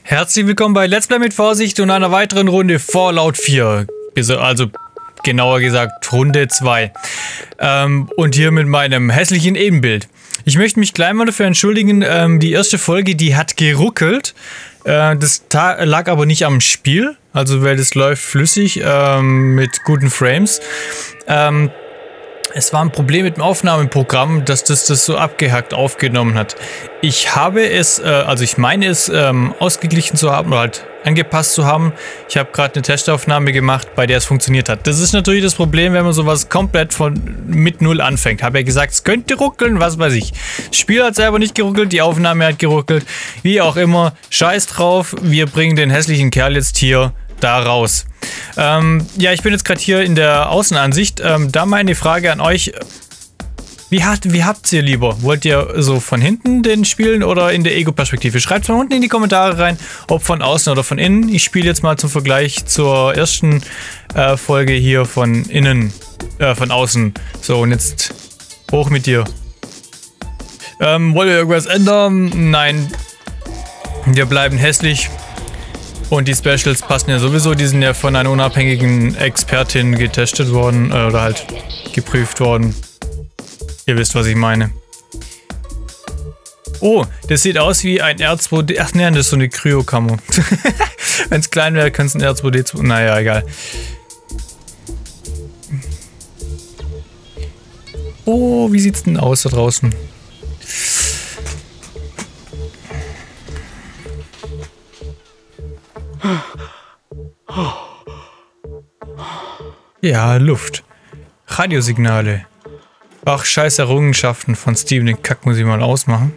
Herzlich willkommen bei Let's Play mit Vorsicht und einer weiteren Runde Fallout 4. Also genauer gesagt Runde 2. Und hier mit meinem hässlichen Ebenbild. Ich möchte mich gleich mal dafür entschuldigen, die erste Folge, die hat geruckelt. Das lag aber nicht am Spiel, also weil das läuft flüssig mit guten Frames. Es war ein Problem mit dem Aufnahmeprogramm, dass das so abgehackt aufgenommen hat. Ich habe es, also ich meine es ausgeglichen zu haben oder halt angepasst zu haben. Ich habe gerade eine Testaufnahme gemacht, bei der es funktioniert hat. Das ist natürlich das Problem, wenn man sowas komplett mit Null anfängt. Habe ja gesagt, es könnte ruckeln, was weiß ich. Das Spiel hat selber nicht geruckelt, die Aufnahme hat geruckelt. Wie auch immer, scheiß drauf, wir bringen den hässlichen Kerl jetzt hier da raus. Ja, ich bin jetzt gerade hier in der Außenansicht. Da meine Frage an euch. Wie habt ihr lieber? Wollt ihr so von hinten den spielen oder in der Ego-Perspektive? Schreibt von unten in die Kommentare rein, ob von außen oder von innen. Ich spiele jetzt mal zum Vergleich zur ersten Folge hier von innen, von außen. So, und jetzt hoch mit dir. Wollt ihr irgendwas ändern? Nein. Wir bleiben hässlich. Und die Specials passen ja sowieso, die sind ja von einer unabhängigen Expertin getestet worden, oder halt geprüft worden. Ihr wisst, was ich meine. Oh, das sieht aus wie ein R2D. Ach ne, das ist so eine Kryokammer. Wenn es klein wäre, könnte es ein R2D2. Naja, egal. Oh, wie sieht's denn aus da draußen? Ja, Luft. Radiosignale. Ach, scheiß Errungenschaften von Steven. Den Kack muss ich mal ausmachen.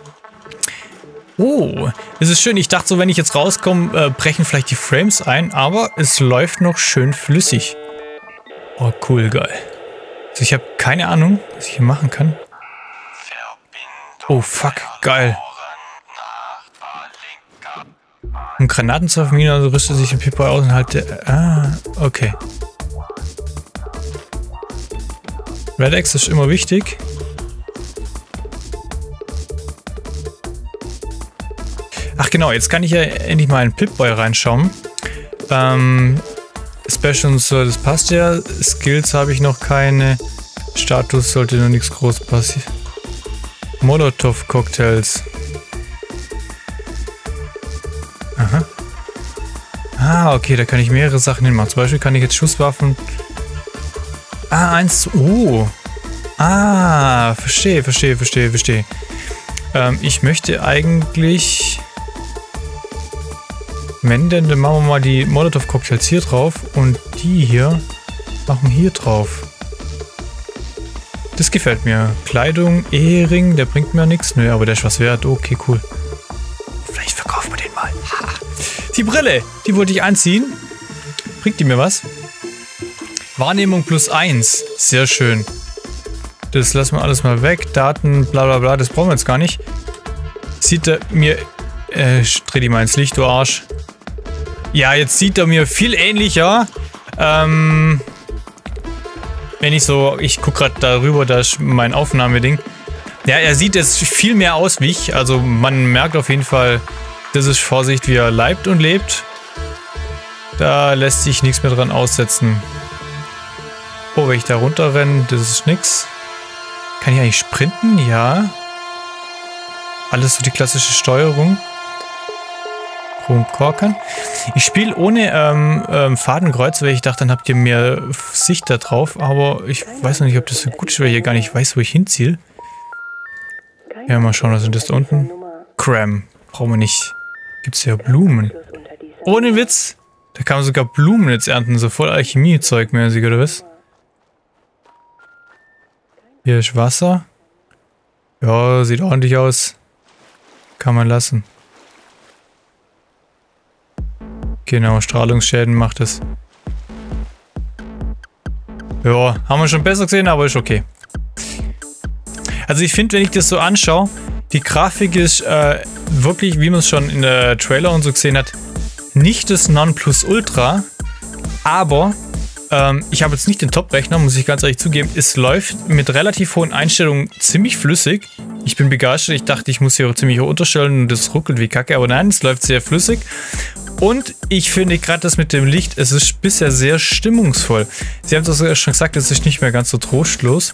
Oh, das ist schön. Ich dachte so, wenn ich jetzt rauskomme, brechen vielleicht die Frames ein, aber es läuft noch schön flüssig. Oh, cool, geil. Also ich habe keine Ahnung, was ich hier machen kann. Oh, fuck, geil. Und Granatenzwerfer, also rüstet sich ein Pip-Boy aus und halt okay. Red X ist immer wichtig. Ach genau, jetzt kann ich ja endlich mal in Pip-Boy reinschauen. Special und so, das passt ja. Skills habe ich noch keine. Status sollte noch nichts groß passieren. Molotov-Cocktails. Aha. Ah, okay, da kann ich mehrere Sachen hinmachen. Zum Beispiel kann ich jetzt Schusswaffen... Ah, eins... Oh. Ah, verstehe. Ich möchte eigentlich... Wenn denn, dann machen wir mal die Molotov-Cocktails hier drauf und die hier machen wir hier drauf. Das gefällt mir. Kleidung, Ehering, der bringt mir nichts. Nö, aber der ist was wert. Okay, cool. Vielleicht verkaufen wir den mal. Ha. Die Brille, die wollte ich anziehen. Bringt die mir was? Wahrnehmung +1. Sehr schön. Das lassen wir alles mal weg. Daten, bla bla bla, das brauchen wir jetzt gar nicht. Sieht er mir... dreh die mal ins Licht, du Arsch. Ja, jetzt sieht er mir viel ähnlicher. Wenn ich so... Ich gucke gerade darüber, da ist mein Aufnahmeding. Ja, er sieht jetzt viel mehr aus wie ich. Also man merkt auf jeden Fall, das ist Vorsicht, wie er leibt und lebt. Da lässt sich nichts mehr dran aussetzen. Oh, wenn ich da runter renne, das ist nix. Kann ich eigentlich sprinten? Ja. Alles so die klassische Steuerung. Korken. Ich spiele ohne Fadenkreuz, weil ich dachte, dann habt ihr mehr Sicht da drauf. Aber ich weiß noch nicht, ob das so gut ist, weil ich hier gar nicht weiß, wo ich hinziele. Ja, mal schauen, was sind das da unten? Cram. Brauchen wir nicht. Gibt es ja Blumen. Ohne Witz. Da kann man sogar Blumen jetzt ernten. So voll Alchemie-Zeug mäßig, oder was? Hier ist Wasser. Ja, sieht ordentlich aus. Kann man lassen. Genau, Strahlungsschäden macht es. Ja, haben wir schon besser gesehen, aber ist okay. Also ich finde, wenn ich das so anschaue, die Grafik ist wirklich, wie man es schon in der Trailer und so gesehen hat, nicht das Nonplusultra, aber ich habe jetzt nicht den Top-Rechner, muss ich ganz ehrlich zugeben. Es läuft mit relativ hohen Einstellungen ziemlich flüssig. Ich bin begeistert. Ich dachte, ich muss hier auch ziemlich hoch unterstellen und das ruckelt wie Kacke. Aber nein, es läuft sehr flüssig. Und ich finde gerade das mit dem Licht, es ist bisher sehr stimmungsvoll. Sie haben es schon gesagt, es ist nicht mehr ganz so trostlos.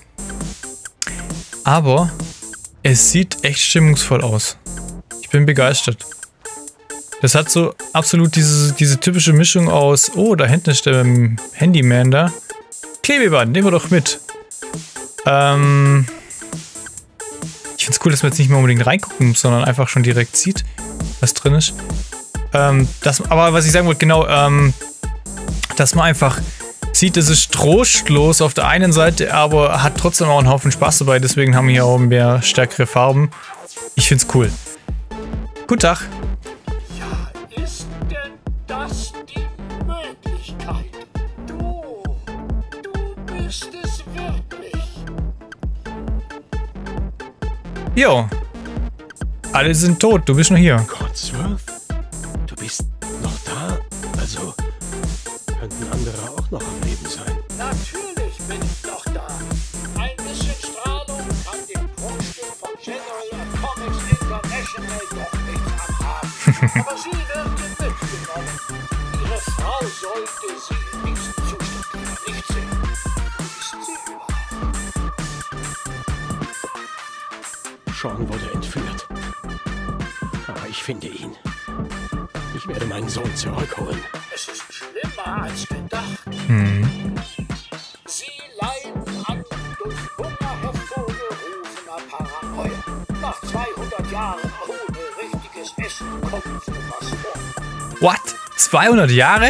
Aber es sieht echt stimmungsvoll aus. Ich bin begeistert. Das hat so absolut diese typische Mischung aus, oh, da hinten ist der Handyman da. Klebeband, nehmen wir doch mit. Ich finde es cool, dass man jetzt nicht mehr unbedingt reingucken muss, sondern einfach schon direkt sieht, was drin ist. Aber was ich sagen wollte, genau, dass man einfach sieht, es ist trostlos auf der einen Seite, aber hat trotzdem auch einen Haufen Spaß dabei. Deswegen haben wir hier auch mehr stärkere Farben. Ich finde es cool. Guten Tag. Ja, ist denn das die Möglichkeit? Du bist es wirklich. Jo. Alle sind tot, du bist noch hier. Codsworth? Du bist noch da? Also, könnten andere auch noch am Leben sein. Natürlich bin ich noch da. Ein bisschen Strahlung kann dem Prunkstück von General Atomics International doch nichts abhaben. Aber sie wird mitgenommen. Ihre Frau sollte sie in diesem Zustand nicht sehen. Wo ist sie überhaupt? Sean wurde entführt. Aber ich finde ihn. Ich werde meinen Sohn zurückholen. Es ist schlimmer als gedacht. Sie leiden an durch Hunger hervorgerufener Paranoia. Nach 200 Jahren ohne richtiges Essen kommt sowas vor. What? 200 Jahre?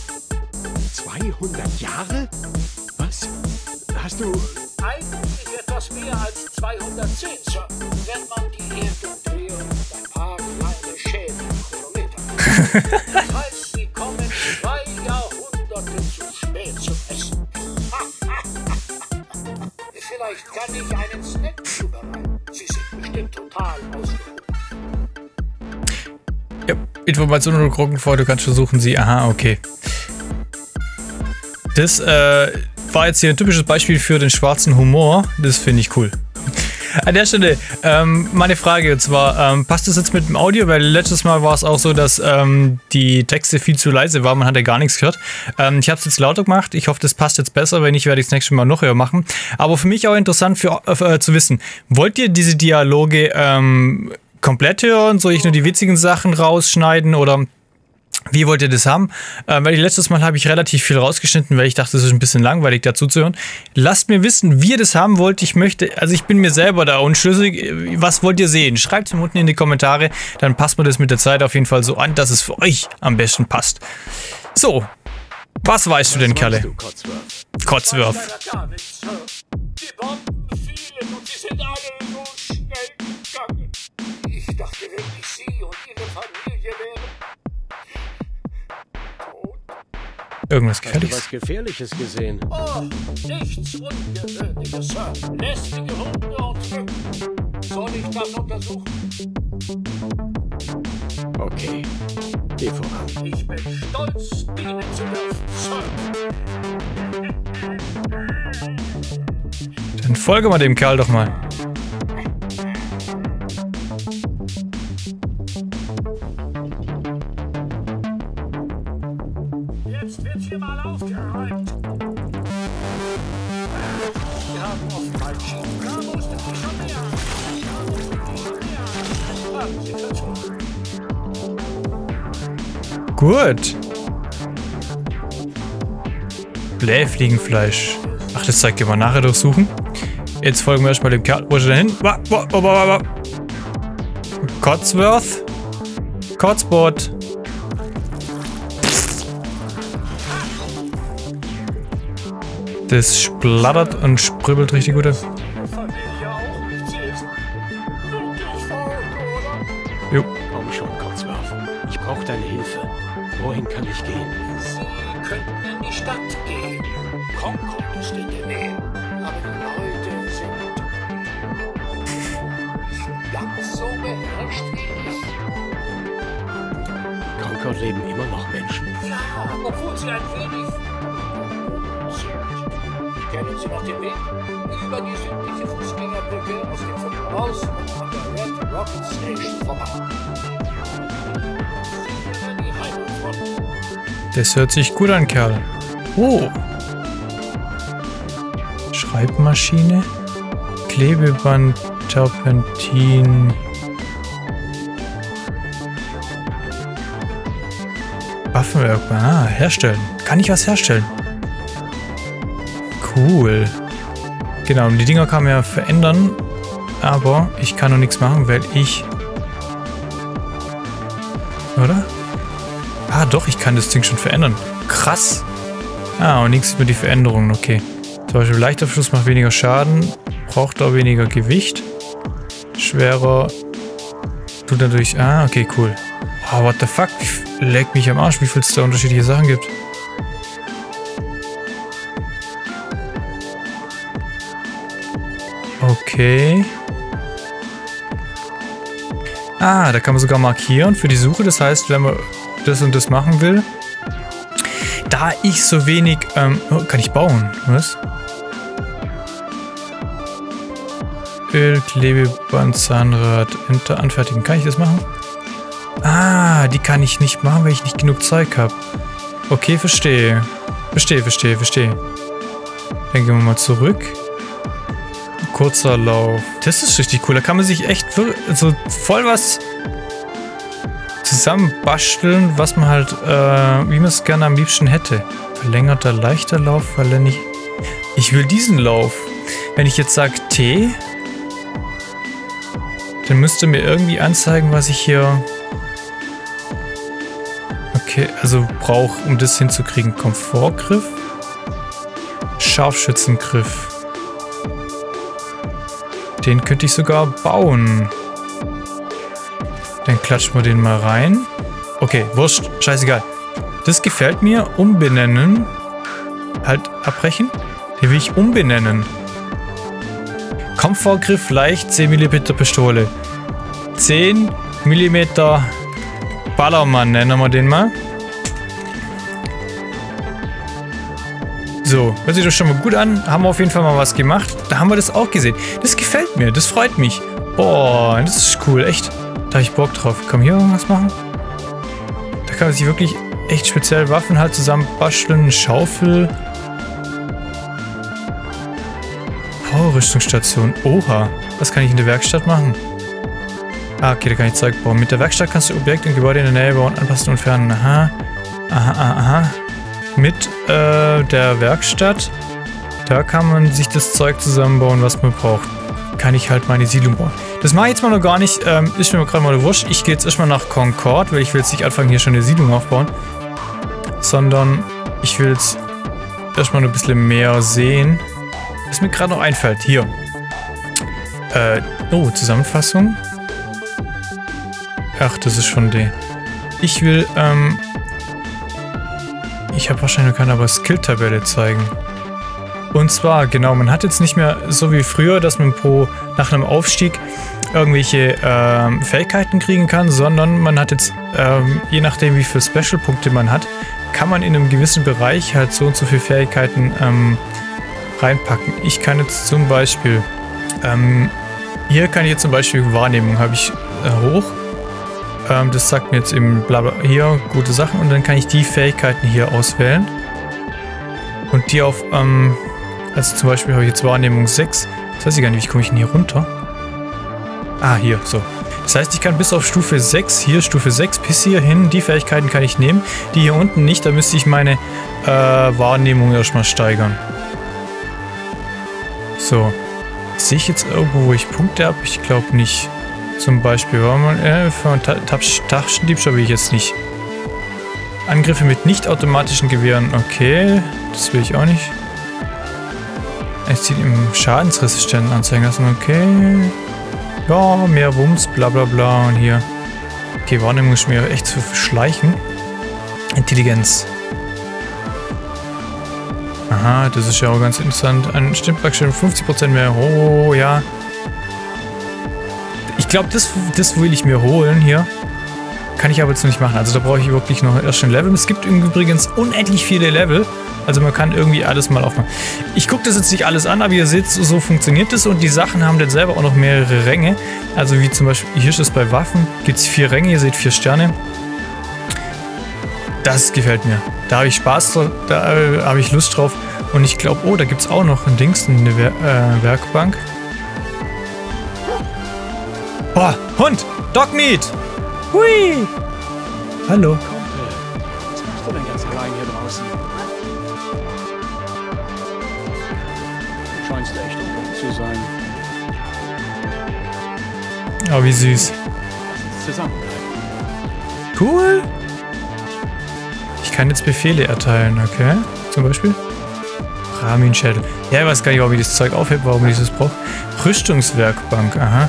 200 Jahre? Was? Hast du... Eigentlich etwas mehr als 210, Sir, wenn man die Erdumdrehung und ein paar kleine Schäden im Chronometer hat. Das heißt, sie kommen 2 Jahrhunderte zu spät zum Essen. Vielleicht kann ich einen Snack zubereiten. Sie sind bestimmt total ausgeruht. Ja, Informationen oder Kroggenfeuer, du kannst versuchen sie. Aha, okay. Das war jetzt hier ein typisches Beispiel für den schwarzen Humor. Das finde ich cool. An der Stelle meine Frage, und zwar, passt das jetzt mit dem Audio? Weil letztes Mal war es auch so, dass die Texte viel zu leise waren, man hat ja gar nichts gehört. Ich habe es jetzt lauter gemacht, ich hoffe, das passt jetzt besser, wenn nicht, werde ich das nächste Mal noch höher machen. Aber für mich auch interessant zu wissen, wollt ihr diese Dialoge komplett hören? Soll ich nur die witzigen Sachen rausschneiden oder... Wie wollt ihr das haben? Weil letztes Mal habe ich relativ viel rausgeschnitten, weil ich dachte, es ist ein bisschen langweilig dazu zu hören. Lasst mir wissen, wie ihr das haben wollt. Ich bin mir selber da unschlüssig. Was wollt ihr sehen? Schreibt es mir unten in die Kommentare. Dann passt mir das mit der Zeit auf jeden Fall so an, dass es für euch am besten passt. So, was weißt du denn, Kerle? Codsworth. Gar nichts, Sir. Die Bomben fielen und sie sind alle so schnell gegangen. Ich dachte wirklich, Sie und Ihre Familie wären... Irgendwas Hast du Gefährliches? was Gefährliches gesehen? Oh, nichts Ungewöhnliches, Sir. Lästige Hunde und Mücken. Soll ich das untersuchen? Okay, geh voran. Ich bin stolz, dienen zu dürfen, Sir. Dann folge mal dem Kerl doch mal. Jetzt wird hier mal aufgeräumt. Wir haben oftmals Schienen. Da musste ich schon mehr. Haben Sie verzogen. Gut. Blähfliegenfleisch. Ach, das zeigt ihr mal nachher durchsuchen. Jetzt folgen wir erstmal dem Kerl. Wo ist er denn hin? Codsworth. Codsbot. Das splattert und sprübbelt richtig gut. Familie auch nicht. Sie ist wirklich verrückt, oder? Jo. Komm schon, Codsworth. Ich brauche deine Hilfe. Wohin kann ich gehen? Sie könnten in die Stadt gehen. Concord ist in der Nähe. Aber die Leute sind ganz so beherrscht wie ich. Concord leben immer noch Menschen. Ja, obwohl sie ein wenig sind. Kennen Sie noch den Weg? über die südliche Fußgängerbrücke aus dem Viertel raus und an der Red Rocket Station vorbei. Sicher die Heimatfront. Das hört sich gut an, Kerl. Oh. Schreibmaschine. Klebeband, Terpentin. Waffenwerk. Ah, herstellen. Kann ich was herstellen? Cool. Genau, und die Dinger kann man ja verändern. Aber ich kann noch nichts machen, weil ich... Oder? Ah, doch, ich kann das Ding schon verändern. Krass. Ah, und nichts über die Veränderungen. Okay. Zum Beispiel Leichtaufschluss macht weniger Schaden. Braucht auch weniger Gewicht. Schwerer. Tut natürlich... Ah, okay, cool. Oh, what the fuck? Leck mich am Arsch, wie viel es da unterschiedliche Sachen gibt. Okay. Ah, da kann man sogar markieren für die Suche. Das heißt, wenn man das und das machen will. Da ich so wenig... oh, kann ich bauen? Was? Öl, Klebeband, Zahnrad, Enter, anfertigen. Kann ich das machen? Ah, die kann ich nicht machen, weil ich nicht genug Zeug habe. Okay, verstehe. Verstehe. Dann gehen wir mal zurück. Kurzer Lauf. Das ist richtig cool. Da kann man sich echt so voll was zusammenbasteln, was man halt, wie man es gerne am liebsten hätte. Verlängerter, leichter Lauf, weil er nicht... Ich will diesen Lauf. Wenn ich jetzt sage T, dann müsste mir irgendwie anzeigen, was ich hier... Okay, also brauche, um das hinzukriegen, Komfortgriff, Scharfschützengriff. Den könnte ich sogar bauen. Dann klatschen wir den mal rein. Okay, wurscht, scheißegal. Das gefällt mir. Umbenennen. Halt abbrechen. Den will ich umbenennen. Komfortgriff leicht 10 mm Pistole. 10 mm Ballermann nennen wir den mal. So, hört sich das schon mal gut an. Haben wir auf jeden Fall mal was gemacht. Da haben wir das auch gesehen. Das gefällt mir, das freut mich. Boah, das ist cool, echt. Da habe ich Bock drauf. Kann man hier irgendwas machen? Da kann man sich wirklich echt speziell Waffen halt zusammen basteln. Eine Schaufel. Power-Rüstungsstation. Oha, was kann ich in der Werkstatt machen? Ah, okay, da kann ich Zeug bauen. Mit der Werkstatt kannst du Objekte und Gebäude in der Nähe bauen, anpassen und entfernen. Aha. Mit der Werkstatt, da kann man sich das Zeug zusammenbauen, was man braucht. Kann ich halt meine Siedlung bauen. Das mache ich jetzt mal noch gar nicht. Ist mir gerade mal wurscht. Ich gehe jetzt erstmal nach Concord, weil ich will jetzt nicht anfangen, hier schon eine Siedlung aufbauen. Sondern ich will jetzt erstmal noch ein bisschen mehr sehen. Was mir gerade noch einfällt. Hier. Oh, Zusammenfassung. Ach, das ist schon die. Ich will, ich habe wahrscheinlich noch keine, aber Skill-Tabelle zeigen. Und zwar, genau, man hat jetzt nicht mehr so wie früher, dass man nach einem Aufstieg irgendwelche Fähigkeiten kriegen kann, sondern man hat jetzt, je nachdem wie viele Special-Punkte man hat, kann man in einem gewissen Bereich halt so und so viele Fähigkeiten reinpacken. Ich kann jetzt zum Beispiel, hier kann ich jetzt zum Beispiel Wahrnehmung, habe ich hoch. Das sagt mir jetzt eben blabla, hier gute Sachen und dann kann ich die Fähigkeiten hier auswählen. Und die auf, also zum Beispiel habe ich jetzt Wahrnehmung 6. Das weiß ich gar nicht, wie komme ich denn hier runter? Ah, hier, so. Das heißt, ich kann bis auf Stufe 6, hier Stufe 6 bis hierhin, die Fähigkeiten kann ich nehmen. Die hier unten nicht, da müsste ich meine Wahrnehmung erstmal steigern. So. Sehe ich jetzt irgendwo, wo ich Punkte habe? Ich glaube nicht. Zum Beispiel, für Taschendiebstahl will ich jetzt nicht. Angriffe mit nicht automatischen Gewehren, okay. Das will ich auch nicht. Es zieht im Schadensresistenten anzeigen lassen, okay. Ja, mehr Wumms, bla bla bla. Und hier. Okay, Wahrnehmung ist mir echt zu verschleichen. Intelligenz. Aha, das ist ja auch ganz interessant. Ein Stimmpraxis 50% mehr. Oh, ja. Ich glaube, das will ich mir holen hier. Kann ich aber jetzt nicht machen. Also da brauche ich wirklich noch erst ein Level. Es gibt übrigens unendlich viele Level. Also man kann irgendwie alles mal aufmachen. Ich gucke das jetzt nicht alles an, aber ihr seht, so funktioniert das. Und die Sachen haben dann selber auch noch mehrere Ränge. Also wie zum Beispiel, hier ist es bei Waffen, gibt es 4 Ränge. Ihr seht 4 Sterne. Das gefällt mir. Da habe ich Spaß drauf, da habe ich Lust drauf. Und ich glaube, oh, da gibt es auch noch ein Dings, eine Werkbank. Oh, Hund! Dogmeat! Hui! Hallo. Was machst du denn ganz allein hier draußen? Du scheinst echt unruhig zu sein. Oh, wie süß. Lass uns zusammenbleiben. Cool. Ich kann jetzt Befehle erteilen, okay? Zum Beispiel? Ramin-Schädel. Ja, ich weiß gar nicht, warum ich das Zeug aufhebe, warum ich das brauche. Rüstungswerkbank, aha.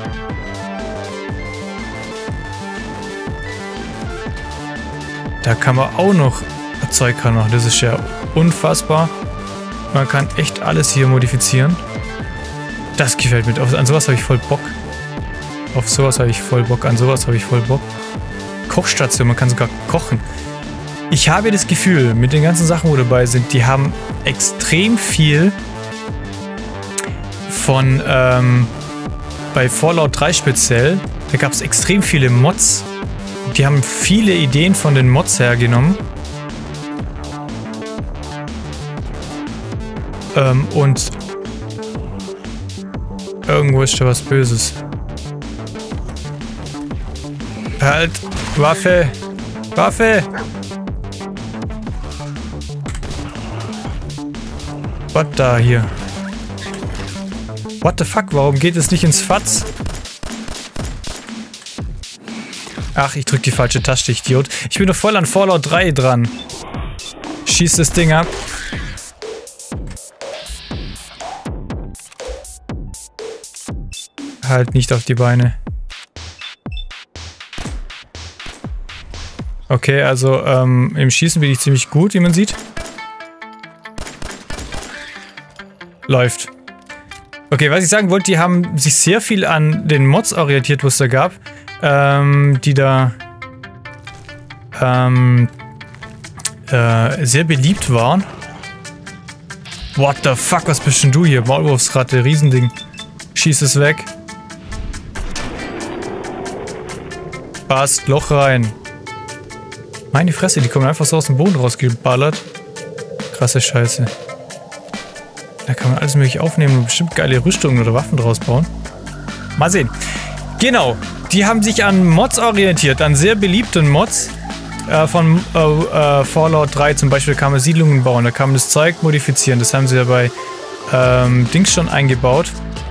Da kann man auch noch Zeug machen. Das ist ja unfassbar. Man kann echt alles hier modifizieren. Das gefällt mir. An sowas habe ich voll Bock. Auf sowas habe ich voll Bock. An sowas habe ich voll Bock. Kochstation, man kann sogar kochen. Ich habe das Gefühl, mit den ganzen Sachen, wo dabei sind, die haben extrem viel von, bei Fallout 3 speziell, da gab es extrem viele Mods. Die haben viele Ideen von den Mods hergenommen. Und irgendwo ist da was Böses. Halt! Waffe! Waffe! Was da hier? What the fuck? Warum geht es nicht ins Fatz? Ach, ich drück die falsche Taste, Idiot. Ich bin doch voll an Fallout 3 dran. Schieß das Ding ab. Halt nicht auf die Beine. Okay, also im Schießen bin ich ziemlich gut, wie man sieht. Läuft. Okay, was ich sagen wollte, die haben sich sehr viel an den Mods orientiert, was es da gab. Die da sehr beliebt waren. What the fuck, was bist denn du hier? Maulwurfsratte, Riesending. Schieß es weg. Passt, Loch rein. Meine Fresse, die kommen einfach so aus dem Boden rausgeballert. Krasse Scheiße. Da kann man alles mögliche aufnehmen und bestimmt geile Rüstungen oder Waffen draus bauen. Mal sehen. Genau, die haben sich an Mods orientiert, an sehr beliebten Mods. Von Fallout 3 zum Beispiel kann man Siedlungen bauen, da kann man das Zeug modifizieren. Das haben sie ja bei Dings schon eingebaut.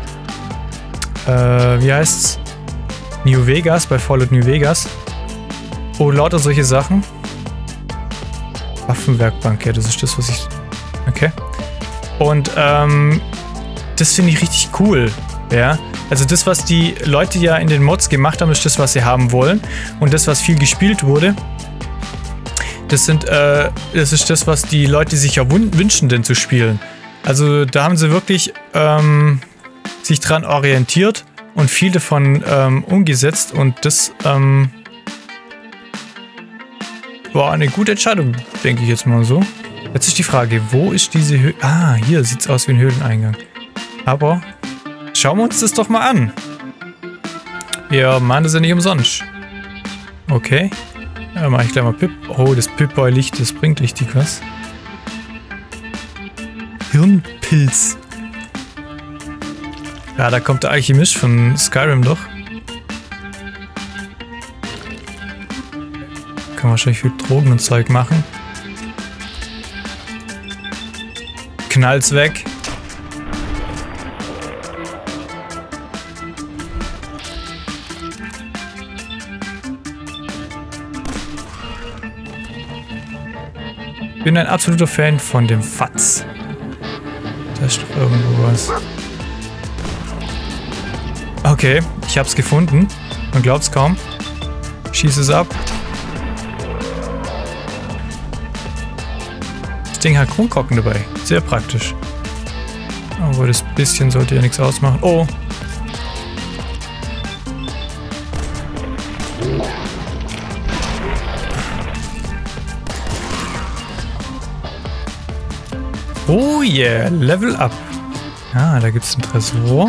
Wie heißt's? New Vegas, bei Fallout New Vegas. Oh, lauter solche Sachen. Waffenwerkbank, ja, das ist das, was ich... Okay. Und das finde ich richtig cool, ja. Also das, was die Leute ja in den Mods gemacht haben, ist das, was sie haben wollen. Und das, was viel gespielt wurde, das ist das, was die Leute sich ja wünschen, denn zu spielen. Also da haben sie wirklich sich dran orientiert und viel davon umgesetzt. Und das war eine gute Entscheidung, denke ich jetzt mal so. Jetzt ist die Frage, wo ist diese Höhle? Ah, hier sieht es aus wie ein Höhleneingang. Aber schauen wir uns das doch mal an. Wir machen das ja nicht umsonst. Okay. Ja, mache ich gleich mal Pip. Oh, das Pip-Boy-Licht, das bringt richtig was. Hirnpilz. Ja, da kommt der Alchemist von Skyrim doch. Kann man wahrscheinlich viel Drogen und Zeug machen. Knallt's weg. Ich bin ein absoluter Fan von dem Fatz. Da ist doch irgendwo was. Okay, ich hab's gefunden. Man glaubt's kaum. Schieß es ab. Das Ding hat Kronkorken dabei. Sehr praktisch. Aber das bisschen sollte ja nichts ausmachen. Oh! Oh yeah, Level Up. Ah, da gibt es einen Tresor.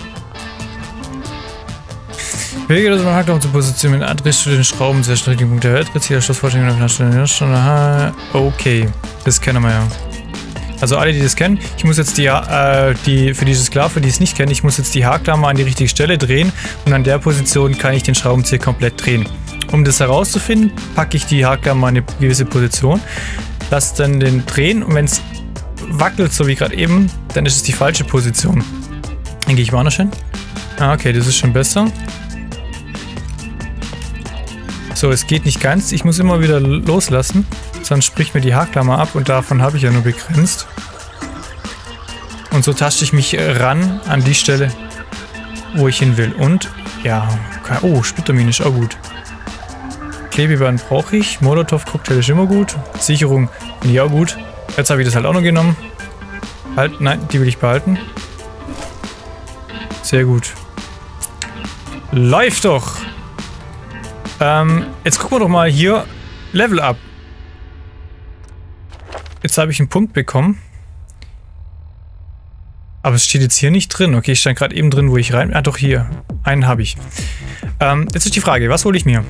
Wege, dass man halt noch zur Position mit Adresse zu den Schrauben sehr schnell den Punkt der Welt. Hier Schlussvorstellung auf einer Stunde. Okay, das kennen wir ja. Also alle, die das kennen, ich muss jetzt für diese Sklave, die es nicht kennen, ich muss jetzt die Haarklammer an die richtige Stelle drehen und an der Position kann ich den Schraubenzieher komplett drehen. Um das herauszufinden, packe ich die Haarklammer an eine gewisse Position, lasse dann den drehen und wenn es wackelt, so wie gerade eben, dann ist es die falsche Position. Dann gehe ich woanders hin. Ah, okay, das ist schon besser. So, es geht nicht ganz. Ich muss immer wieder loslassen, sonst spricht mir die Haarklammer ab und davon habe ich ja nur begrenzt. Und so tasche ich mich ran an die Stelle, wo ich hin will. Und, ja, okay. Oh, Splittermine ist auch gut. Klebeband brauche ich. Molotow-Cocktail ist immer gut. Sicherung finde ich auch gut. Jetzt habe ich das halt auch noch genommen. Halt, nein, die will ich behalten. Sehr gut. Läuft doch! Jetzt gucken wir doch mal hier. Level Up. Jetzt habe ich einen Punkt bekommen. Aber es steht jetzt hier nicht drin. Okay, ich stand gerade eben drin, wo ich rein... Ah, doch, hier. Einen habe ich. Jetzt ist die Frage, was hole ich mir?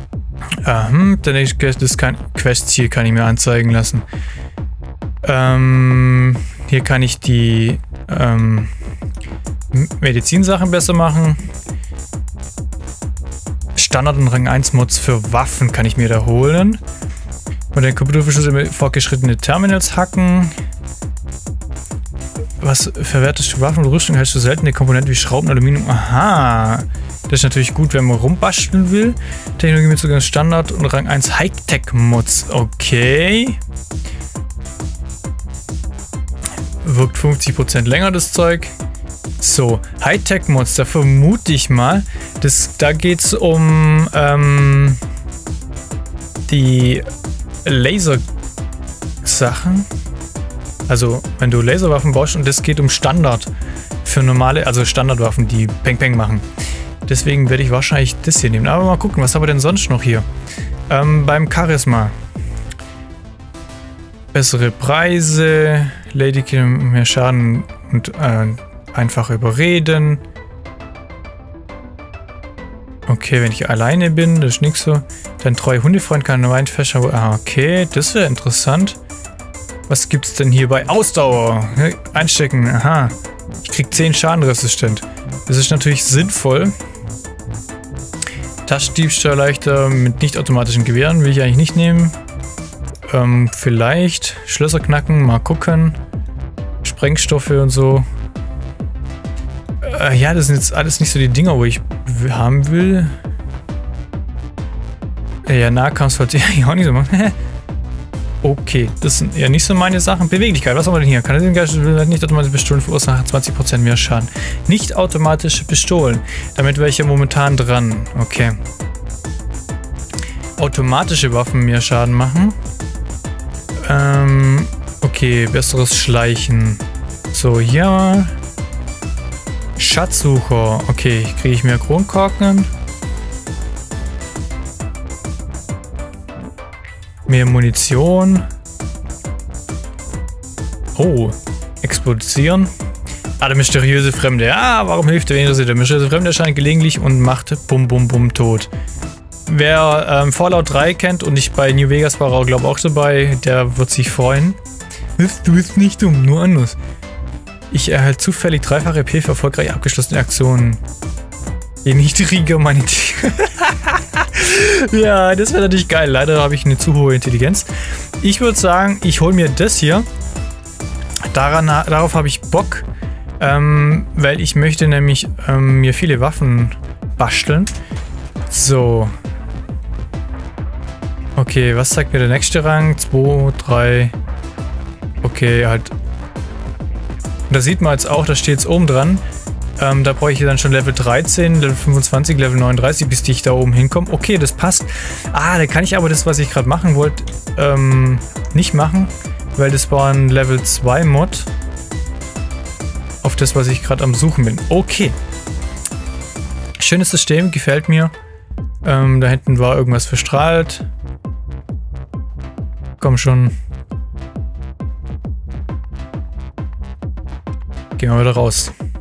Das Quest-Ziel kann ich mir anzeigen lassen. Hier kann ich die Medizinsachen besser machen. Standard- und Rang 1 Mods für Waffen kann ich mir da holen. Und den Computerverschluss in fortgeschrittene Terminals hacken. Was verwertest du Waffen und Rüstung? Hältst du seltene Komponenten wie Schrauben, Aluminium? Aha. Das ist natürlich gut, wenn man rumbasteln will. Technologie mit sogar Standard- und Rang 1 Hightech-Mods. Okay. Wirkt 50% länger, das Zeug. So, Hightech-Mods, da vermute ich mal, da geht es um die Laser-Sachen. Also, wenn du Laserwaffen baust und das geht um Standard für normale, also Standardwaffen, die Peng Peng machen. Deswegen werde ich wahrscheinlich das hier nehmen. Aber mal gucken, was haben wir denn sonst noch hier? Beim Charisma. Bessere Preise, Lady mehr Schaden und einfach überreden. Okay, wenn ich alleine bin, das ist nichts so. Dann treue Hundefreund kann nur ein Fächer. Ah, okay, das wäre interessant. Was gibt's denn hier bei Ausdauer? Einstecken, aha. Ich krieg 10 Schadenresistent. Das ist natürlich sinnvoll. Taschendiebstahl leichter mit nicht automatischen Gewehren will ich eigentlich nicht nehmen. Vielleicht Schlösser knacken, mal gucken. Sprengstoffe und so. Ja, das sind jetzt alles nicht so die Dinger, wo ich haben will. Ja, Nahkampf sollte ich auch nicht so machen. Okay, das sind ja nicht so meine Sachen. Beweglichkeit, was haben wir denn hier? Kann den Geist nicht automatische Pistolen verursachen 20% mehr Schaden. Nicht automatische Pistolen. Damit wäre ich ja momentan dran. Okay. Automatische Waffen mehr Schaden machen. Okay, besseres Schleichen. So, hier. Schatzsucher. Okay, kriege ich mehr Kronkorken. Mehr Munition. Oh, explodieren. Ah, der mysteriöse Fremde. Ja, warum hilft der Wenigste? Der mysteriöse Fremde erscheint gelegentlich und macht Bum Bum Bum tot. Wer Fallout 3 kennt und ich bei New Vegas war, glaube auch dabei, der wird sich freuen. Du bist nicht dumm, nur anders. Ich erhalte zufällig 3-fache EP für erfolgreich abgeschlossene Aktionen. Je niedriger meine Ja, das wäre natürlich geil. Leider habe ich eine zu hohe Intelligenz. Ich würde sagen, ich hole mir das hier. Darauf habe ich Bock. Weil ich möchte nämlich mir viele Waffen basteln. So. Okay, was sagt mir der nächste Rang? 2, 3. Okay, halt. Da sieht man jetzt auch, da steht es oben dran. Da brauche ich dann schon Level 13, Level 25, Level 39, bis ich da oben hinkomme. Okay, das passt. Ah, da kann ich aber das, was ich gerade machen wollte, nicht machen. Weil das war ein Level 2 Mod. Auf das, was ich gerade am Suchen bin. Okay. Schönes System, gefällt mir. Da hinten war irgendwas verstrahlt. Komm schon. Gehen wir wieder raus.